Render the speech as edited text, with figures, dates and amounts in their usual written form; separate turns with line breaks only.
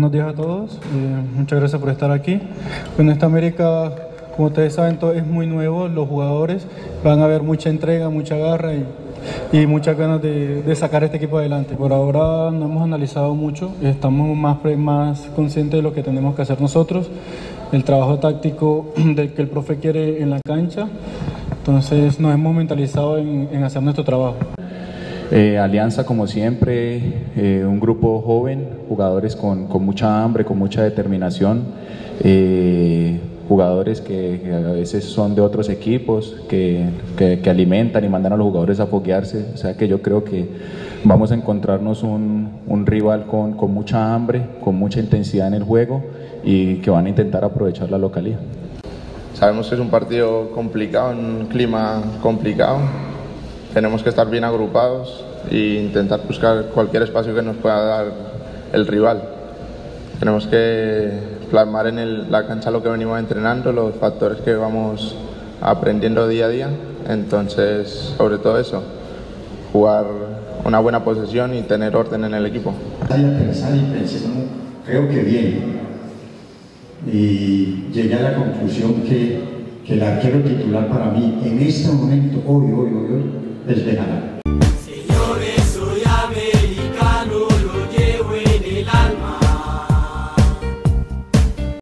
Buenos días a todos, muchas gracias por estar aquí. En esta América, como ustedes saben, todo es muy nuevo, los jugadores van a ver mucha entrega, mucha garra y muchas ganas de sacar este equipo adelante. Por ahora no hemos analizado mucho, estamos más conscientes de lo que tenemos que hacer nosotros, el trabajo táctico del que el profe quiere en la cancha, entonces nos hemos mentalizado en hacer nuestro trabajo.
Alianza, como siempre, un grupo joven, jugadores con mucha hambre, con mucha determinación, jugadores que a veces son de otros equipos, que alimentan y mandan a los jugadores a foguearse. O sea que yo creo que vamos a encontrarnos un rival con mucha hambre, con mucha intensidad en el juego y que van a intentar aprovechar la localía.
Sabemos que es un partido complicado, en un clima complicado. Tenemos que estar bien agrupados e intentar buscar cualquier espacio que nos pueda dar el rival. Tenemos que plasmar en la cancha lo que venimos entrenando, los factores que vamos aprendiendo día a día. Entonces, sobre todo eso, jugar una buena posesión y tener orden en el equipo.
Pensar y pensé, creo que bien. Y llegué a la conclusión que el arquero titular para mí en este momento, hoy, es Bejarano.